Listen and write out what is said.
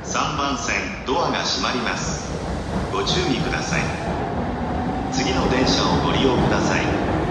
3番線ドアが閉まります。ご注意ください。次の電車をご利用ください。